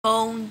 Bom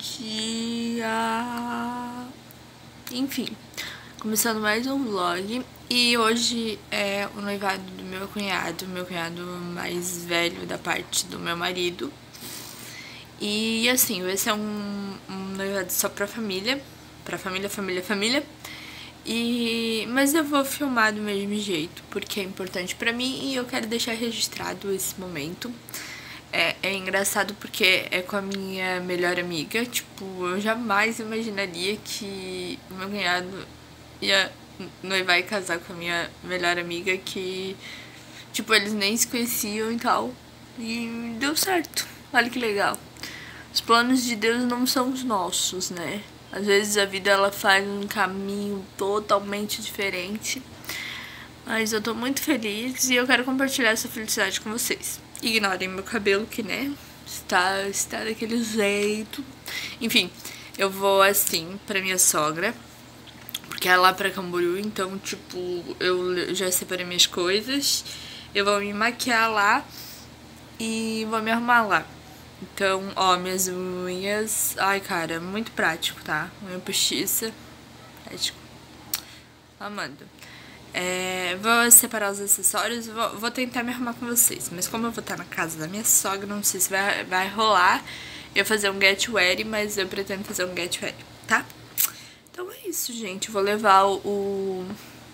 dia! Enfim, começando mais um vlog. E hoje é o noivado do meu cunhado mais velho da parte do meu marido. E assim, vai ser um noivado só pra família. Pra família. Mas eu vou filmar do mesmo jeito, porque é importante pra mim e eu quero deixar registrado esse momento. É engraçado porque é com a minha melhor amiga. Tipo, eu jamais imaginaria que o meu cunhado ia noivar e casar com a minha melhor amiga, que, tipo, eles nem se conheciam e tal. E deu certo. Olha que legal. Os planos de Deus não são os nossos, né? Às vezes a vida ela faz um caminho totalmente diferente. Mas eu tô muito feliz e eu quero compartilhar essa felicidade com vocês. Ignorem meu cabelo, que, né, está daquele jeito. Enfim, eu vou assim pra minha sogra, porque é lá pra Camboriú, então, tipo, eu já separei minhas coisas. Eu vou me maquiar lá e vou me arrumar lá. Então, ó, minhas unhas. Ai, cara, muito prático, tá? Unha postiça. Prático. Amando. Vou separar os acessórios, vou tentar me arrumar com vocês. Mas como eu vou estar na casa da minha sogra, não sei se vai rolar eu fazer um get ready, mas eu pretendo fazer um get ready, tá? Então é isso, gente. Vou levar o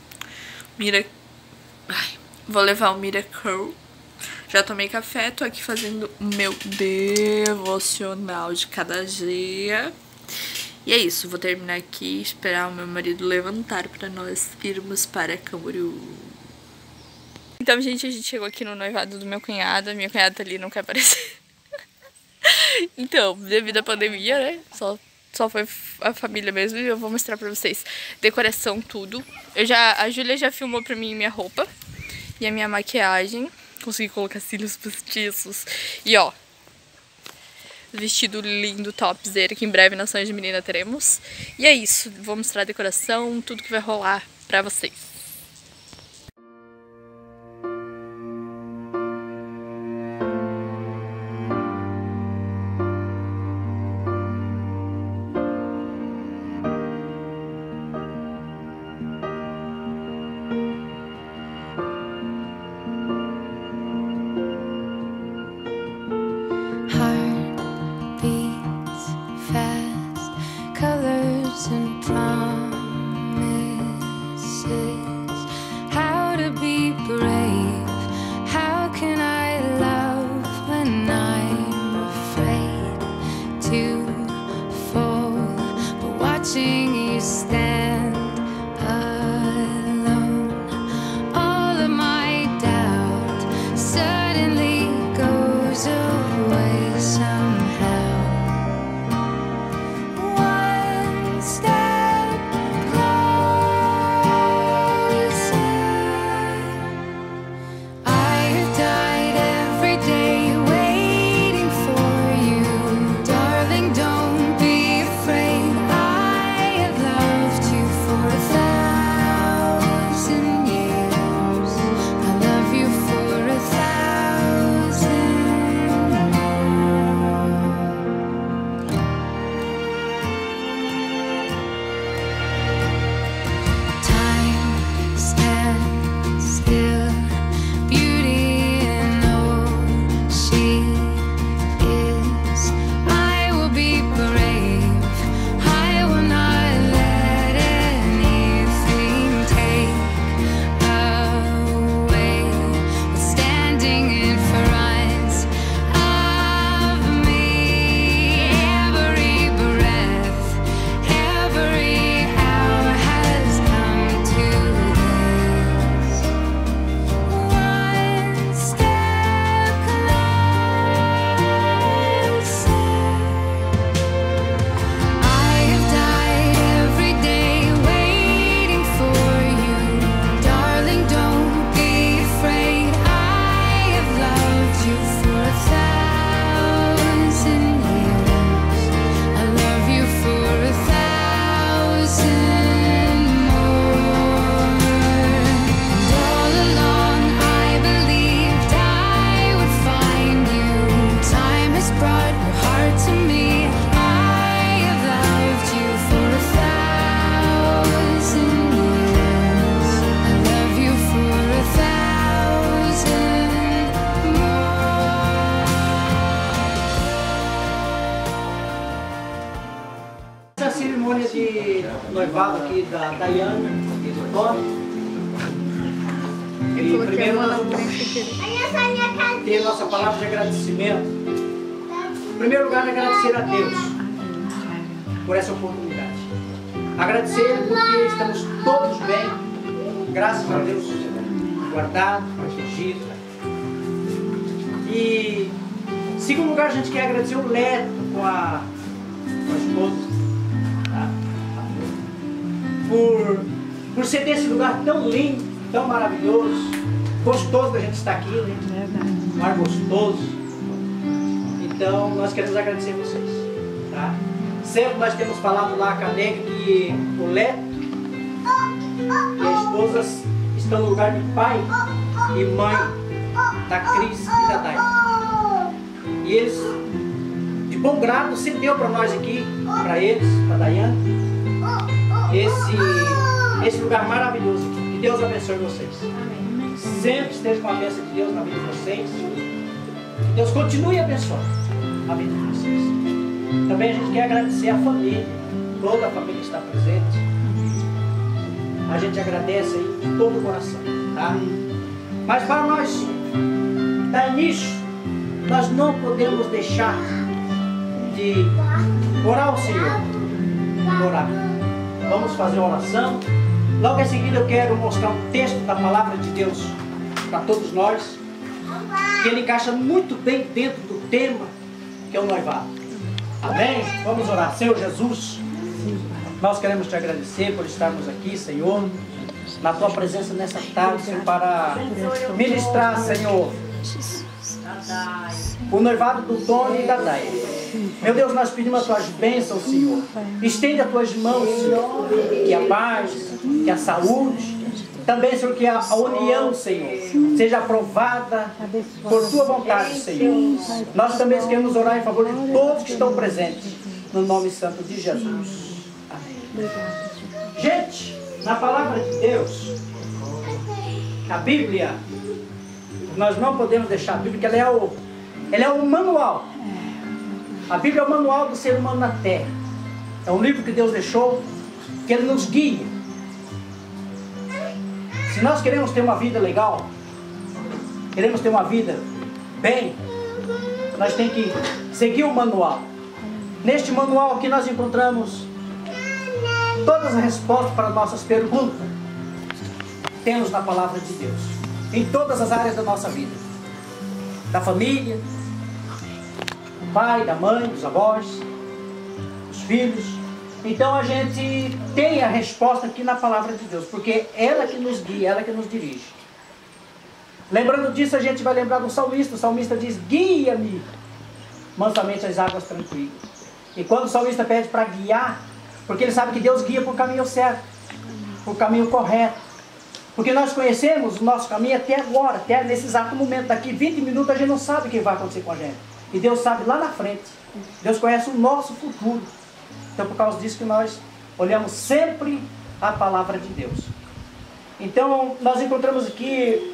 vou levar o Miracle. Já tomei café, tô aqui fazendo o meu devocional de cada dia. E é isso, vou terminar aqui e esperar o meu marido levantar pra nós irmos para Camboriú. Então, gente, a gente chegou aqui no noivado do meu cunhado. Minha cunhada tá ali, não quer aparecer. Então, devido à pandemia, né, só foi a família mesmo. E eu vou mostrar pra vocês decoração, tudo. A Júlia já filmou pra mim minha roupa e a minha maquiagem. Consegui colocar cílios postiços. E ó, vestido lindo, topzera, que em breve na Sonhos de Menina teremos. E é isso, vou mostrar a decoração, tudo que vai rolar pra vocês. Colors and promises. a cerimônia de noivado aqui da Daiane e do Tony. E primeiro nós vamos ter nossa palavra de agradecimento. Em primeiro lugar, agradecer a Deus por essa oportunidade. Agradecer porque estamos todos bem, graças a Deus, guardados, protegidos. E em segundo lugar, a gente quer agradecer o Leto com a esposa, tá? por ser desse lugar tão lindo, tão maravilhoso, gostoso da gente estar aqui, né? Um ar gostoso. Então nós queremos agradecer a vocês, tá? Sempre nós temos falado lá com a Neg que o Leto e a esposa estão no lugar de pai e mãe da Cris e da Dai. E eles, de bom grado, se deu para nós aqui, para eles, para a Daiane, esse lugar maravilhoso aqui. Que Deus abençoe vocês. Sempre esteja com a bênção de Deus na vida de vocês. Que Deus continue abençoando a vida de vocês. Também a gente quer agradecer a família, toda a família que está presente. A gente agradece aí de todo o coração, tá? Mas para nós dar início, nós não podemos deixar de orar ao Senhor. Orar. Vamos fazer uma oração. Logo em seguida eu quero mostrar um texto da palavra de Deus para todos nós, que ele encaixa muito bem dentro do tema que é o noivado. Amém? Vamos orar. Senhor Jesus, nós queremos te agradecer por estarmos aqui, Senhor, na tua presença nessa tarde, Senhor, para ministrar, Senhor, o noivado do Tony e da Dai. Meu Deus, nós pedimos as tuas bênçãos, Senhor. Estende as tuas mãos, Senhor, que a paz, que a saúde, também, Senhor, que a união, Senhor, seja aprovada por tua vontade, Senhor. Nós também queremos orar em favor de todos que estão presentes, no nome santo de Jesus. Amém. Gente, na palavra de Deus, a Bíblia, nós não podemos deixar a Bíblia, porque ela é o manual. A Bíblia é o manual do ser humano na terra. É um livro que Deus deixou, que ele nos guia. Se nós queremos ter uma vida legal, queremos ter uma vida bem, nós temos que seguir o manual. Neste manual aqui nós encontramos todas as respostas para nossas perguntas. Temos na palavra de Deus, em todas as áreas da nossa vida. Da família, do pai, da mãe, dos avós, dos filhos. Então a gente tem a resposta aqui na palavra de Deus, porque ela que nos guia, ela que nos dirige. Lembrando disso, a gente vai lembrar do salmista. O salmista diz: guia-me mansamente às águas tranquilas. E quando o salmista pede para guiar, porque ele sabe que Deus guia por caminho certo, por caminho correto. Porque nós conhecemos o nosso caminho até agora, até nesse exato momento. Daqui 20 minutos a gente não sabe o que vai acontecer com a gente. E Deus sabe lá na frente. Deus conhece o nosso futuro. Então por causa disso que nós olhamos sempre a palavra de Deus. Então nós encontramos aqui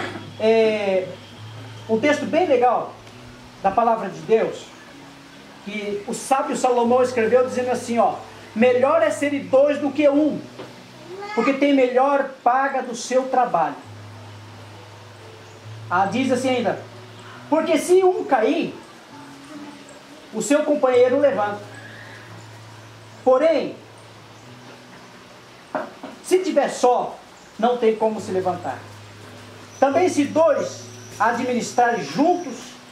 um texto bem legal da palavra de Deus, que o sábio Salomão escreveu dizendo assim, ó: melhor é ser dois do que um, porque tem melhor paga do seu trabalho. Diz assim ainda: porque se um cair, o seu companheiro levanta. Porém, se tiver só, não tem como se levantar. Também se dois administrarem juntos,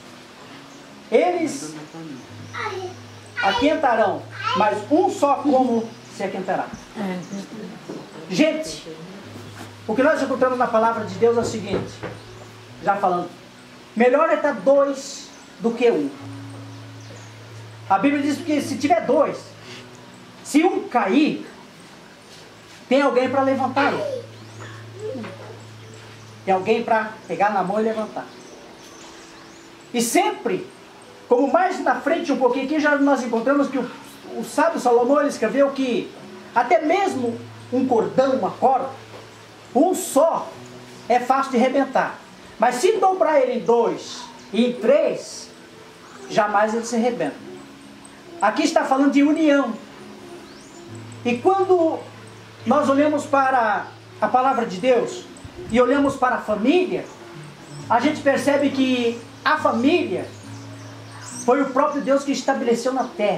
eles aquentarão, mas um só como se aquentará. Gente, o que nós encontramos na palavra de Deus é o seguinte, já falando, melhor é estar dois do que um. A Bíblia diz que se tiver dois, se um cair, tem alguém para levantar ele. Tem alguém para pegar na mão e levantar. E sempre, como mais na frente um pouquinho aqui, já nós encontramos que o sábio Salomão ele escreveu que até mesmo um cordão, uma corda, um só é fácil de arrebentar. Mas se dobrar ele em dois e em três, jamais ele se arrebenta. Aqui está falando de união. E quando nós olhamos para a palavra de Deus e olhamos para a família, a gente percebe que a família foi o próprio Deus que estabeleceu na terra.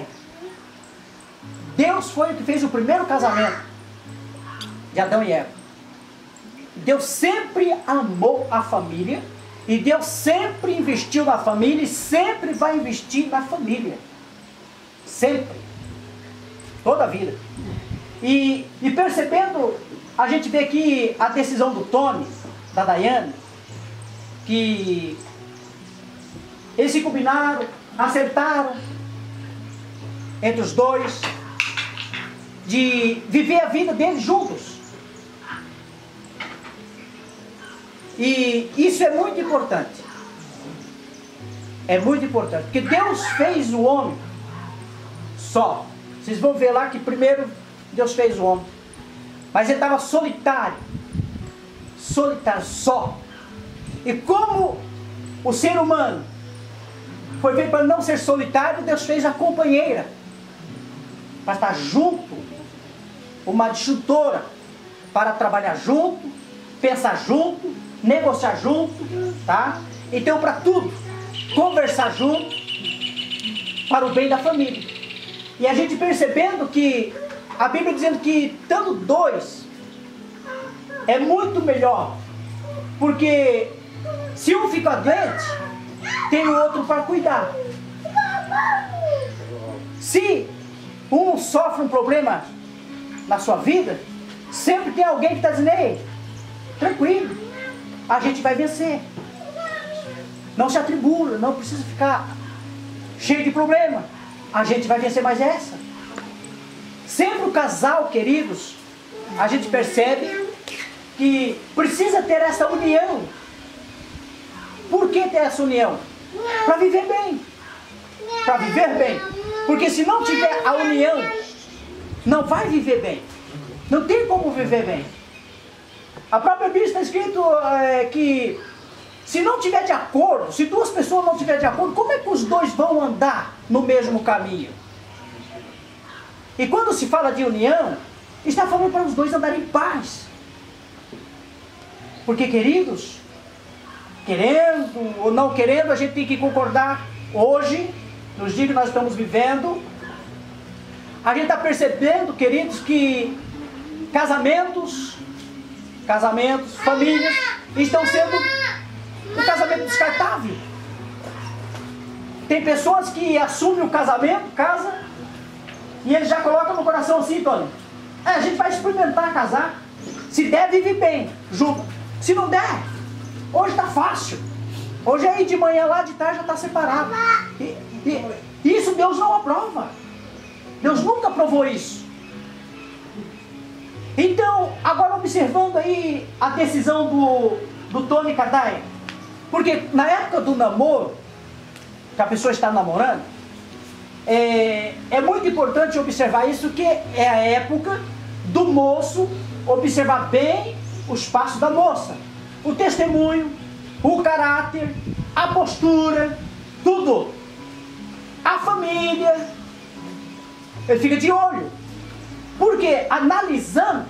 Deus foi o que fez o primeiro casamento de Adão e Eva. Deus sempre amou a família e Deus sempre investiu na família e sempre vai investir na família. Sempre. Toda a vida. E percebendo, a gente vê aqui a decisão do Tony, da Daiane, que eles se combinaram, acertaram entre os dois de viver a vida deles juntos. E isso é muito importante. É muito importante. Porque Deus fez o homem só. Vocês vão ver lá que primeiro Deus fez o homem. Mas ele estava solitário. Solitário, só. E como o ser humano foi feito para não ser solitário, Deus fez a companheira. Para estar junto. Uma disjuntora. Para trabalhar junto, pensar junto, negociar junto, tá? Então para tudo, conversar junto, para o bem da família. E a gente percebendo que a Bíblia dizendo que estando dois é muito melhor, porque se um fica doente, tem o outro para cuidar. Se um sofre um problema na sua vida, sempre tem alguém que está dizendo: ei, tranquilo, a gente vai vencer. Não se atribula, não precisa ficar cheio de problema. A gente vai vencer mais essa. Sempre o casal, queridos, a gente percebe que precisa ter essa união. Por que ter essa união? Para viver bem. Para viver bem. Porque se não tiver a união, não vai viver bem. Não tem como viver bem. A própria Bíblia está escrito que se não tiver de acordo, se duas pessoas não tiverem de acordo, como é que os dois vão andar no mesmo caminho? E quando se fala de união, está falando para os dois andarem em paz. Porque, queridos, querendo ou não querendo, a gente tem que concordar hoje, nos dias que nós estamos vivendo, a gente está percebendo, queridos, que casamentos, famílias, estão sendo um casamento descartável. Tem pessoas que assumem o casamento, casa, e eles já colocam no coração assim: Tony, a gente vai experimentar casar. Se der, vive bem, junto. Se não der, hoje está fácil. Hoje aí de manhã lá, de tarde já está separado. E isso Deus não aprova. Deus nunca aprovou isso. Então, agora observando aí a decisão do Tony Kardai, porque na época do namoro, que a pessoa está namorando, é muito importante observar isso, que é a época do moço observar bem os passos da moça, o testemunho, o caráter, a postura, tudo, a família, ele fica de olho. Porque analisando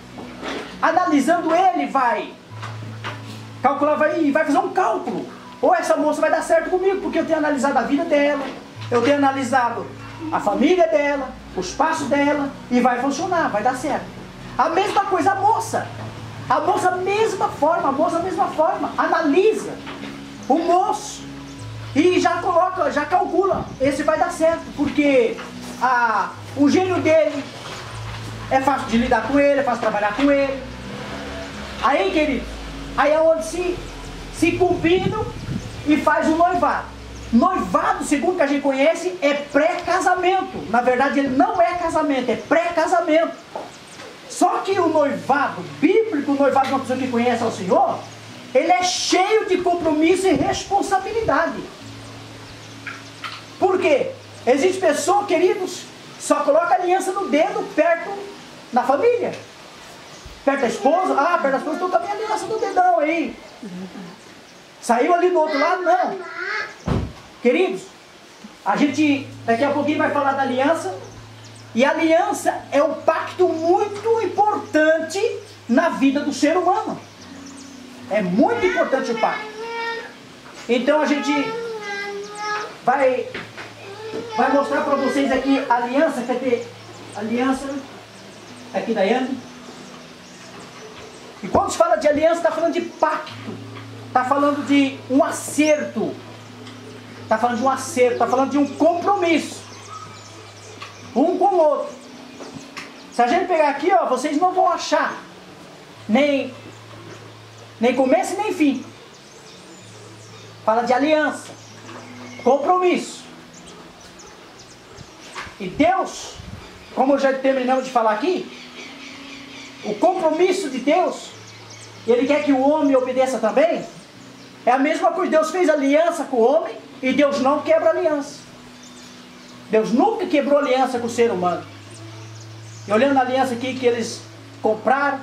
ele vai calcular, vai fazer um cálculo. Ou essa moça vai dar certo comigo, porque eu tenho analisado a vida dela, eu tenho analisado a família dela, os passos dela, e vai funcionar, vai dar certo. A mesma coisa a moça, a mesma forma, analisa o moço e já calcula, esse vai dar certo, porque o gênio dele é fácil de lidar com ele, é fácil de trabalhar com ele. Aí, querido, aí é onde se combinam e faz o noivado. Noivado, segundo que a gente conhece, é pré-casamento. Na verdade, ele não é casamento, é pré-casamento. Só que o noivado bíblico, o noivado de uma pessoa que conhece ao Senhor, ele é cheio de compromisso e responsabilidade. Por quê? Existe pessoa, queridos, só coloca aliança no dedo perto da família. Perto da esposa, perto da esposa, estou com a minha aliança no dedão aí. Saiu ali do outro lado, não. Queridos, a gente daqui a pouquinho vai falar da aliança, E a aliança é um pacto muito importante na vida do ser humano. É muito importante o pacto. Então a gente vai mostrar para vocês aqui a aliança. Cadê? Aliança. Aqui, Daiane. E quando se fala de aliança, está falando de pacto. Está falando de um acerto. Está falando de um acerto. Está falando de um compromisso. Um com o outro. Se a gente pegar aqui, ó, vocês não vão achar nem começo nem fim. Fala de aliança, compromisso. E Deus, como já terminamos de falar aqui, o compromisso de Deus, Ele quer que o homem obedeça também. É a mesma coisa. Deus fez aliança com o homem e Deus não quebra aliança. Deus nunca quebrou aliança com o ser humano. E olhando a aliança aqui que eles compraram,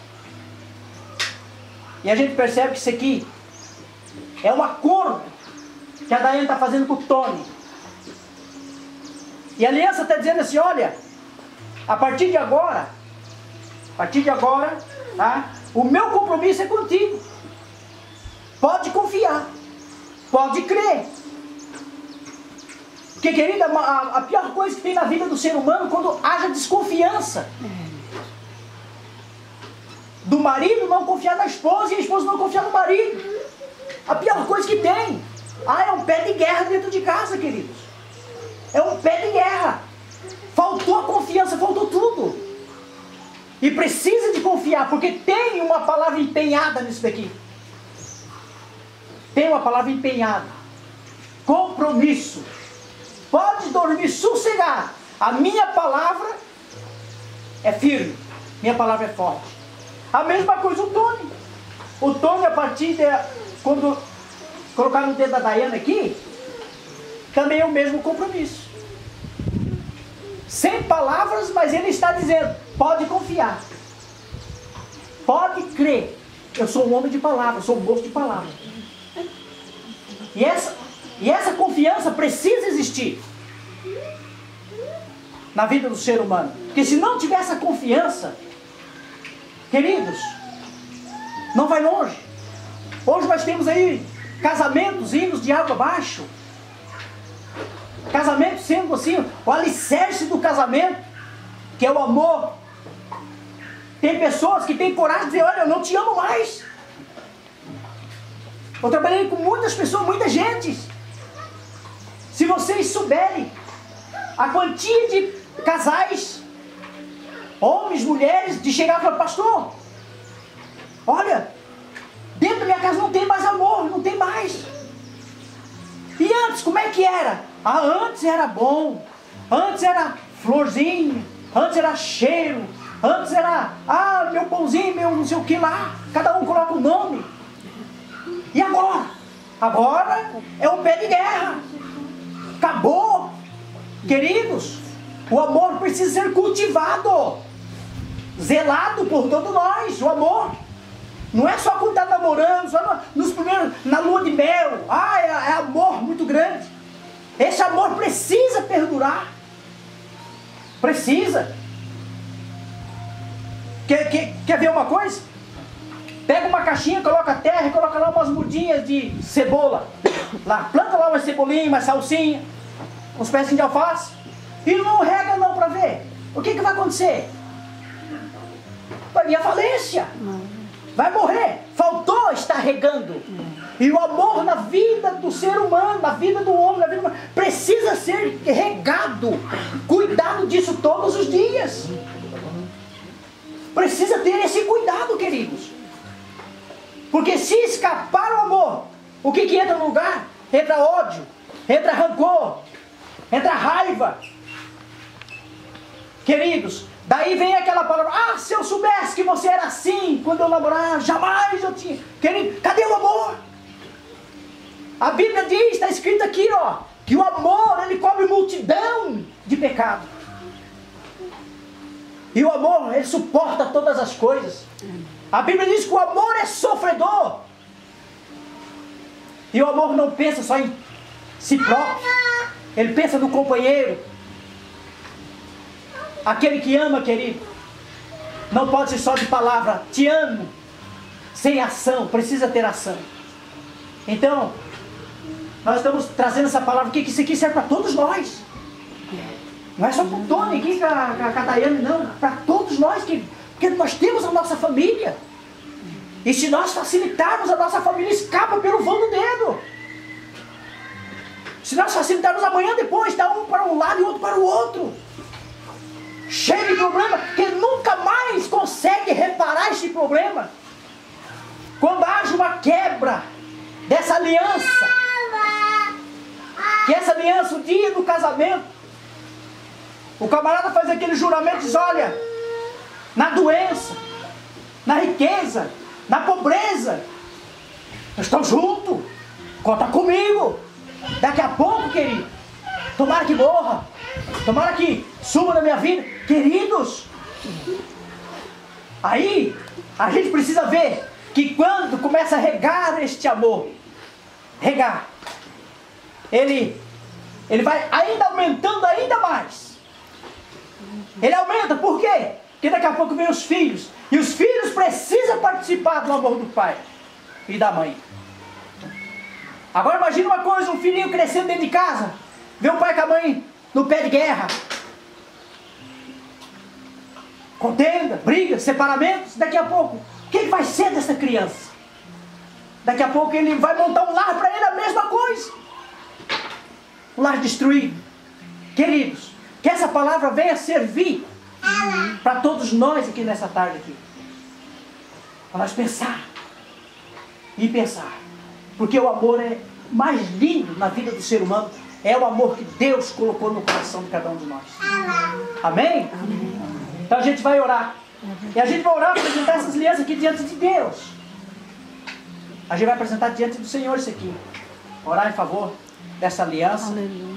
e a gente percebe que isso aqui é um acordo que a Daiane está fazendo com o Tony. E a aliança está dizendo assim, olha, a partir de agora, tá, o meu compromisso é contigo. Pode confiar, pode crer. Porque, querida, a pior coisa que tem na vida do ser humano é quando haja desconfiança. Do marido não confiar na esposa e a esposa não confiar no marido. A pior coisa que tem. É um pé de guerra dentro de casa, queridos. É um pé de guerra. Faltou a confiança, faltou tudo. E precisa de confiar, porque tem uma palavra empenhada nisso daqui. Tem uma palavra empenhada. Compromisso. Pode dormir sossegado. A minha palavra é firme. Minha palavra é forte. A mesma coisa o Tony. O Tony, a partir de quando colocar no dedo da Daiane aqui, também é o mesmo compromisso. Sem palavras, mas ele está dizendo, pode confiar. Pode crer. Eu sou um homem de palavra, sou um moço de palavra. E essa confiança precisa existir na vida do ser humano. Porque se não tiver essa confiança, queridos, não vai longe. Hoje nós temos aí casamentos indo de água abaixo. Casamento sendo assim, o alicerce do casamento, que é o amor. Tem pessoas que têm coragem de dizer, olha, eu não te amo mais. Eu trabalhei com muitas pessoas, muita gente. Se vocês souberem a quantia de casais, homens, mulheres, de chegar e falar, pastor, olha, dentro da minha casa não tem mais amor, não tem mais. E antes, como é que era? Antes era bom, antes era florzinha, antes era cheiro, antes era, meu pãozinho, meu não sei o que lá, cada um coloca o nome. E agora? Agora é um pé de guerra. Acabou. Queridos, o amor precisa ser cultivado, zelado por todos nós. O amor não é só quando está namorando, só nos primeiros, na lua de mel. É amor muito grande. Esse amor precisa perdurar. Precisa. Quer ver uma coisa? Pega uma caixinha, coloca terra e coloca lá umas mudinhas de cebola. Lá, planta lá uma cebolinha, uma salsinha, uns pezinhos de alface. E não rega não para ver. O que vai acontecer? Vai vir a falência. Vai morrer. Faltou estar regando. E o amor na vida do ser humano, na vida do homem, na vida do humano, precisa ser regado. Cuidado disso todos os dias. Precisa ter esse cuidado, queridos. Porque se escapar o amor, o que entra no lugar? Entra ódio, entra rancor, entra raiva. Queridos, daí vem aquela palavra, se eu soubesse que você era assim, quando eu namorar, jamais eu tinha. Querido, cadê o amor? A Bíblia diz, está escrito aqui, que o amor, ele cobre multidão de pecado. E o amor, ele suporta todas as coisas. A Bíblia diz que o amor é sofredor. E o amor não pensa só em si próprio. Ele pensa no companheiro. Aquele que ama, querido, não pode ser só de palavra, te amo, sem ação, precisa ter ação. Então, nós estamos trazendo essa palavra aqui, que isso aqui serve para todos nós. Não é só para o Tony aqui, com a Daiane, não. Para todos nós, porque nós temos a nossa família. E se nós facilitarmos a nossa família, escapa pelo vão do dedo. Se nós facilitarmos amanhã, depois, dá um para um lado e outro para o outro. Cheio de problema, que nunca mais consegue reparar esse problema. Quando haja uma quebra dessa aliança, que essa aliança, o dia do casamento, o camarada faz aquele juramento e diz, olha, na doença, na riqueza, na pobreza, nós estamos juntos, conta comigo. Daqui a pouco, querido, tomara que morra, tomara que suma na minha vida, queridos. Aí, a gente precisa ver que quando começa a regar este amor, regar, ele vai ainda aumentando ainda mais. Ele aumenta, por quê? Porque daqui a pouco vem os filhos. E os filhos precisam participar do amor do pai e da mãe. Agora imagina uma coisa, um filhinho crescendo dentro de casa, vê o pai com a mãe no pé de guerra. Contenda, briga, separamentos. Daqui a pouco, o que vai ser dessa criança? Daqui a pouco ele vai montar um lar para ele, a mesma coisa. Um lar destruído. Queridos, que essa palavra venha servir para todos nós aqui nessa tarde aqui. Para nós pensar e pensar. Porque o amor é mais lindo na vida do ser humano. É o amor que Deus colocou no coração de cada um de nós. Amém? Então a gente vai orar. E a gente vai orar para apresentar essas alianças aqui diante de Deus. A gente vai apresentar diante do Senhor isso aqui. Orar em favor dessa aliança. Aleluia.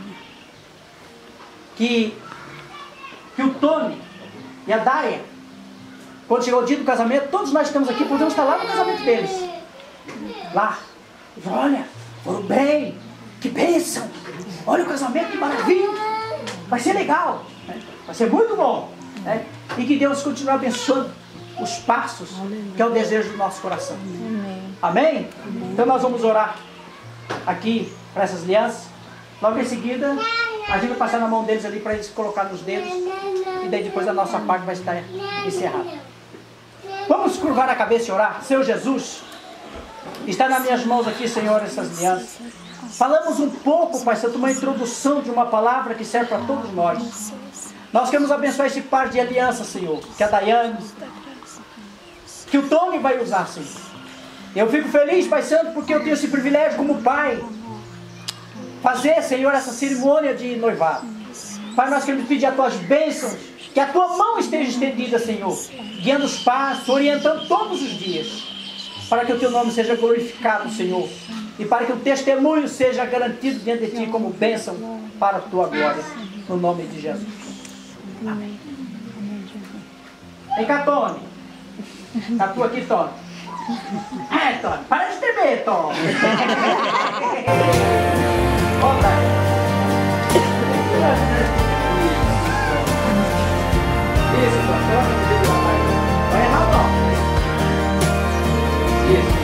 Que o Tony e a Daia, quando chegou o dia do casamento, todos nós que estamos aqui podemos estar lá no casamento deles. Lá. Olha, foram bem. Que bênção. Olha o casamento, que maravilha. Vai ser legal. Né? Vai ser muito bom. Né? E que Deus continue abençoando os passos, que é o desejo do nosso coração. Amém? Então nós vamos orar aqui para essas alianças. Logo em seguida, a gente vai passar na mão deles ali para eles colocar nos dedos. E daí depois a nossa parte vai estar encerrada. Vamos curvar a cabeça e orar. Senhor Jesus, está nas minhas mãos aqui, Senhor, essas alianças. Falamos um pouco, Pai Santo, uma introdução de uma palavra que serve para todos nós. Nós queremos abençoar esse par de alianças, Senhor. Que a Daiane, que o Tony vai usar, Senhor. Eu fico feliz, Pai Santo, porque eu tenho esse privilégio como pai. Fazer, Senhor, essa cerimônia de noivado. Pai, nós queremos pedir as tuas bênçãos. Que a tua mão esteja estendida, Senhor. Guiando os passos, orientando todos os dias. Para que o teu nome seja glorificado, Senhor. E para que o testemunho seja garantido diante de ti como bênção para a tua glória. No nome de Jesus. Amém. Vem cá, Tony. Tá tu aqui, Tony. Tony. Para de tremer, Tony. Volta. Isso, Tony. Vai errar, Tony. Isso.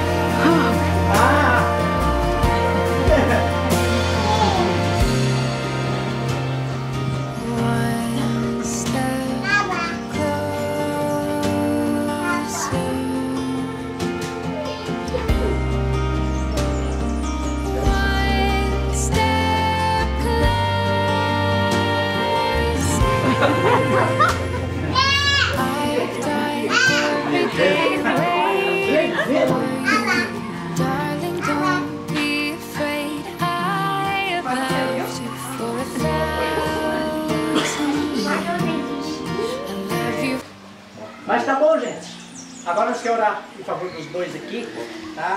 Mas tá bom, gente. Agora nós queremos orar em favor dos dois aqui, tá?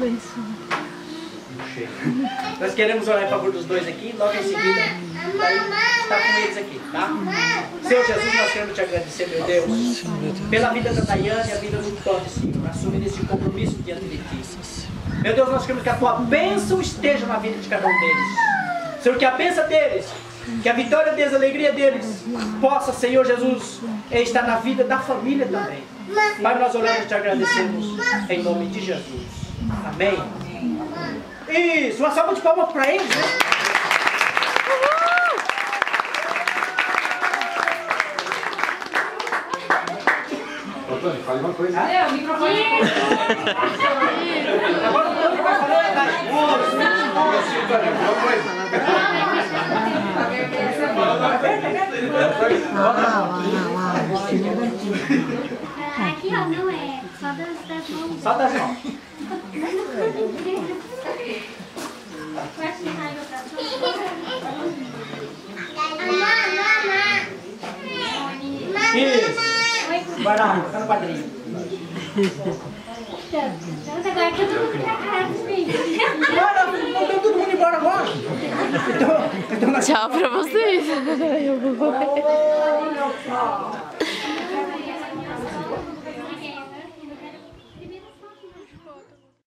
Nós queremos orar em favor dos dois aqui, logo em seguida está com eles aqui, tá? Senhor Jesus, nós queremos te agradecer, meu Deus, pela vida da Daiane e a vida do Tony, Senhor, assumindo esse compromisso diante de ti. Meu Deus, nós queremos que a tua bênção esteja na vida de cada um deles. Senhor, que a bênção deles Que a vitória deles, a alegria deles possa, Senhor Jesus, estar na vida da família também. Pai, nós oramos e te agradecemos em nome de Jesus. Amém. Isso, uma salva de palmas para eles, né? Antônio, fale uma coisa. O microfone. Agora o Tony vai falar Aqui, ó, não é. Só das mãos. Só das mãos. Isso. Vai lá, fica no quadrinho. Agora todo mundo pra casa, filho. Mandou todo mundo embora agora. Então, Tchau pra vocês.